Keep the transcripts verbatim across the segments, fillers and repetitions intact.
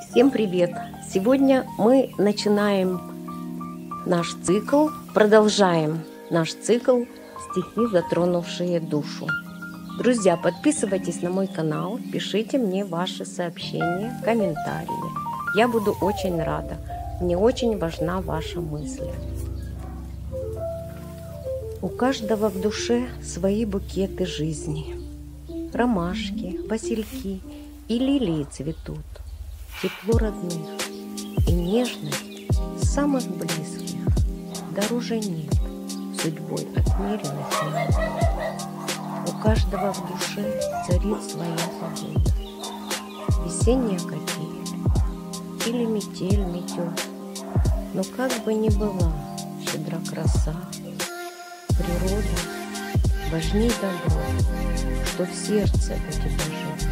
Всем привет! Сегодня мы начинаем наш цикл, продолжаем наш цикл «Стихи, затронувшие душу». Друзья, подписывайтесь на мой канал, пишите мне ваши сообщения, комментарии. Я буду очень рада. Мне очень важна ваша мысль. У каждого в душе свои букеты жизни. Ромашки, васильки и лилии цветут. Тепло родных и нежность самых близких дороже нет судьбой отмеренных минут. У каждого в душе царит своя погода. Весенняя капель или метель метет. Но как бы ни была щедра краса, природа важней добро, что в сердце у тебя живет.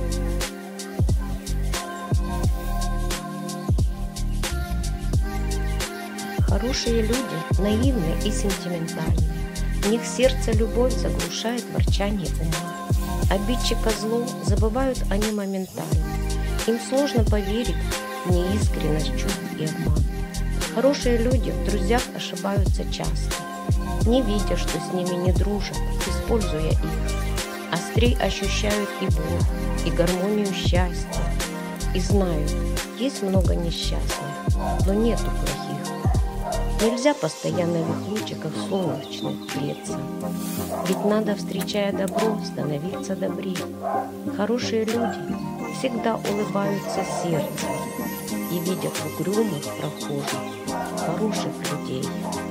Хорошие люди наивны и сентиментальны. В них сердце любовь заглушает ворчание ума. Обидчика зло забывают они моментально. Им сложно поверить в неискренность чувств и обман. Хорошие люди в друзьях ошибаются часто, не видя, что с ними не дружат, используя их. Острей ощущают и боль, и гармонию счастья. И знают, есть много несчастных, но нету плохих. Нельзя постоянно в их лучиках солнечных греться. Ведь надо, встречая добро, становиться добрее. Хорошие люди всегда улыбаются сердцем и видят в угрюмых прохожих хороших людей.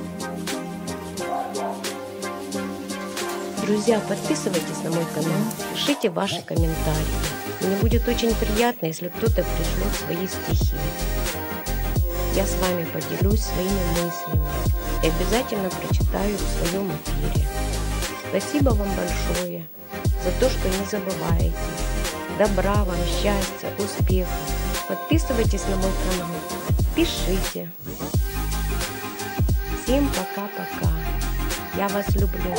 Друзья, подписывайтесь на мой канал, пишите ваши комментарии. Мне будет очень приятно, если кто-то пришлет свои стихи. Я с вами поделюсь своими мыслями и обязательно прочитаю в своем эфире. Спасибо вам большое за то, что не забываете. Добра вам, счастья, успехов. Подписывайтесь на мой канал, пишите. Всем пока-пока. Я вас люблю.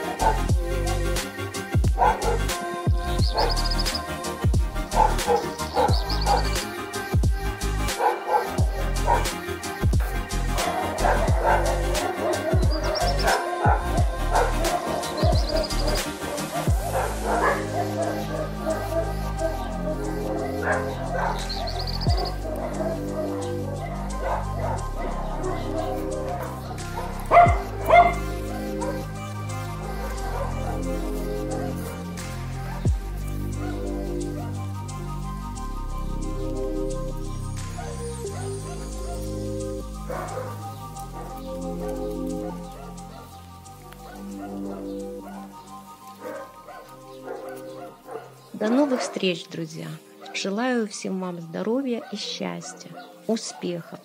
До новых встреч, друзья! Желаю всем вам здоровья и счастья, успехов.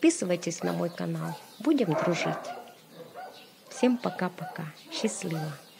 Подписывайтесь на мой канал. Будем дружить. Всем пока-пока. Счастливо!